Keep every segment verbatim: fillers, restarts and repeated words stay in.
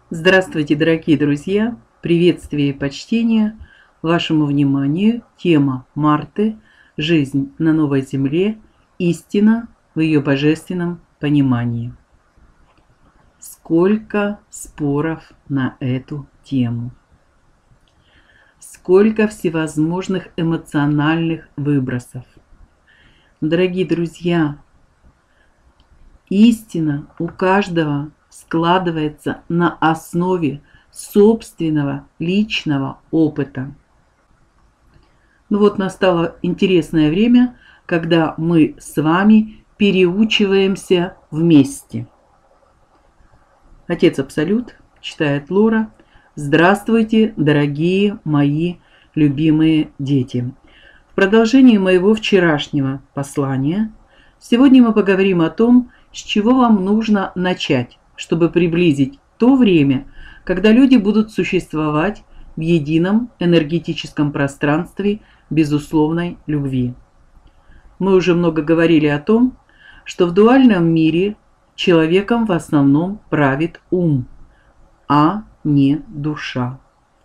Здравствуйте, дорогие друзья! Приветствие и почтение вашему вниманию. Тема Марты «Жизнь на новой земле. Истина в ее божественном понимании». Сколько споров на эту тему. Сколько всевозможных эмоциональных выбросов. Дорогие друзья, истина у каждого складывается на основе собственного личного опыта. Ну вот настало интересное время, когда мы с вами переучиваемся вместе. Отец Абсолют, читает Лора. Здравствуйте, дорогие мои любимые дети. В продолжении моего вчерашнего послания сегодня мы поговорим о том, с чего вам нужно начать, чтобы приблизить то время, когда люди будут существовать в едином энергетическом пространстве безусловной любви. Мы уже много говорили о том, что в дуальном мире человеком в основном правит ум, а не душа.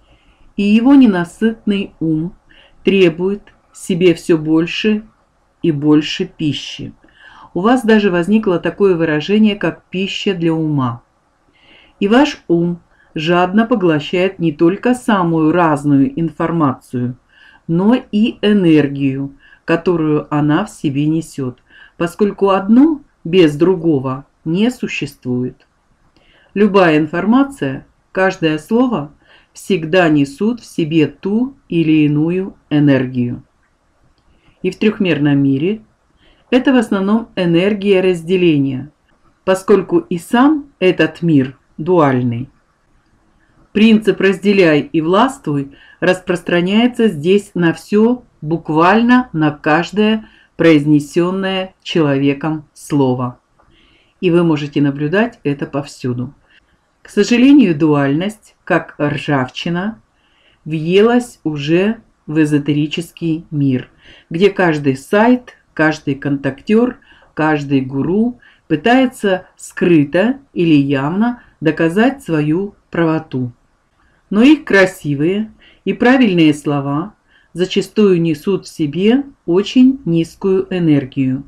И его ненасытный ум требует себе все больше и больше пищи. У вас даже возникло такое выражение, как пища для ума. И ваш ум жадно поглощает не только самую разную информацию, но и энергию, которую она в себе несет, поскольку одно без другого не существует. Любая информация, каждое слово всегда несут в себе ту или иную энергию. И в трехмерном мире это в основном энергия разделения, поскольку и сам этот мир дуальный. Принцип «разделяй и властвуй» распространяется здесь на все, буквально на каждое произнесенное человеком слово. И вы можете наблюдать это повсюду. К сожалению, дуальность, как ржавчина, въелась уже в эзотерический мир, где каждый сайт, каждый контактер, каждый гуру пытается скрыто или явно доказать свою правоту. Но их красивые и правильные слова зачастую несут в себе очень низкую энергию,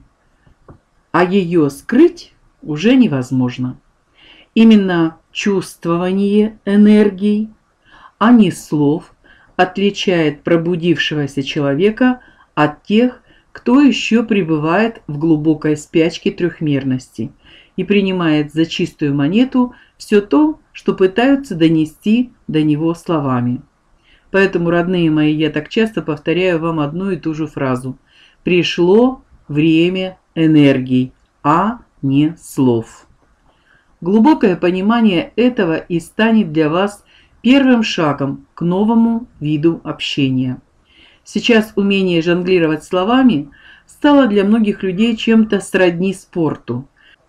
а ее скрыть уже невозможно. Именно чувствование энергии, а не слов, отличает пробудившегося человека от тех, кто еще пребывает в глубокой спячке трехмерности и принимает за чистую монету все то, что пытаются донести до него словами. Поэтому, родные мои, я так часто повторяю вам одну и ту же фразу: пришло время энергии, а не слов. Глубокое понимание этого и станет для вас первым шагом к новому виду общения. Сейчас умение жонглировать словами стало для многих людей чем-то сродни спорту.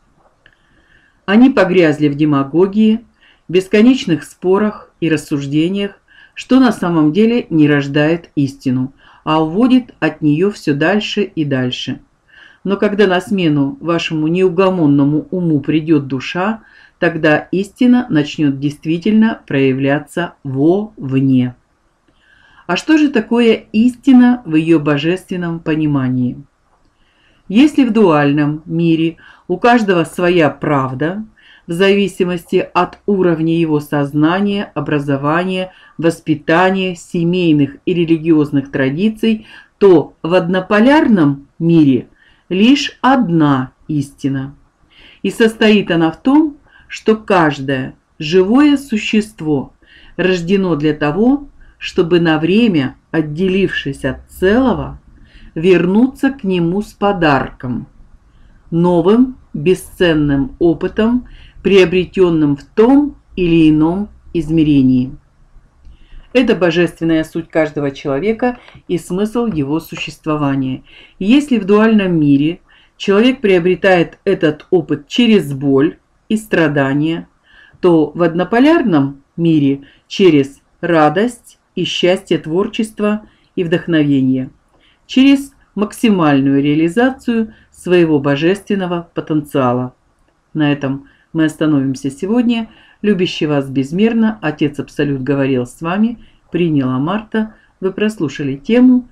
Они погрязли в демагогии, бесконечных спорах и рассуждениях, что на самом деле не рождает истину, а уводит от нее все дальше и дальше. Но когда на смену вашему неугомонному уму придет душа, тогда истина начнет действительно проявляться вовне. А что же такое истина в ее божественном понимании? Если в дуальном мире у каждого своя правда, в зависимости от уровня его сознания, образования, воспитания, семейных и религиозных традиций, то в однополярном мире лишь одна истина. И состоит она в том, что каждое живое существо рождено для того, чтобы на время, отделившись от целого, вернуться к нему с подарком, новым бесценным опытом, приобретенным в том или ином измерении. Это божественная суть каждого человека и смысл его существования. И если в дуальном мире человек приобретает этот опыт через боль и страдания, то в однополярном мире через радость и счастье творчества и вдохновения, через максимальную реализацию своего божественного потенциала. На этом мы остановимся сегодня. Любящий вас безмерно, Отец Абсолют говорил с вами, приняла Марта. Вы прослушали тему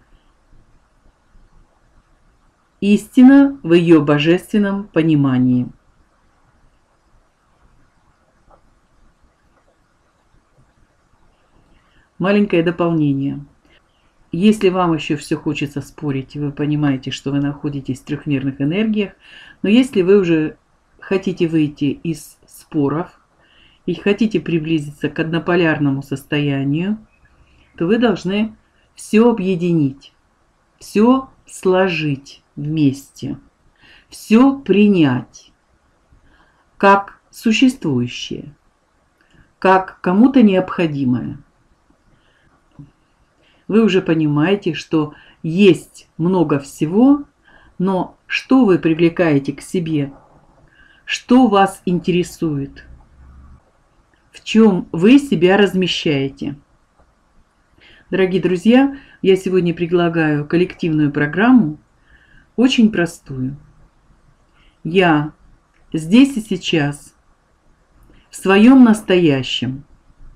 «Истина в ее божественном понимании». Маленькое дополнение. Если вам еще все хочется спорить, вы понимаете, что вы находитесь в трехмерных энергиях, но если вы уже хотите выйти из споров и хотите приблизиться к однополярному состоянию, то вы должны все объединить, все сложить вместе, все принять как существующее, как кому-то необходимое. Вы уже понимаете, что есть много всего, но что вы привлекаете к себе? Что вас интересует? В чем вы себя размещаете? Дорогие друзья, я сегодня предлагаю коллективную программу, очень простую. Я здесь и сейчас, в своем настоящем,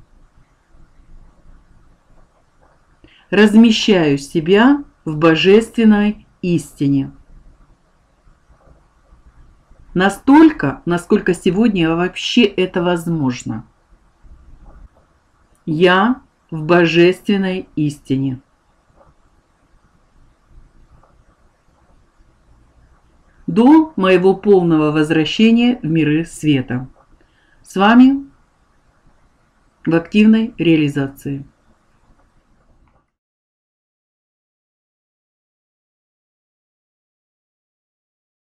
размещаю себя в божественной истине. Настолько, насколько сегодня вообще это возможно. Я в божественной истине. До моего полного возвращения в миры света. С вами в активной реализации.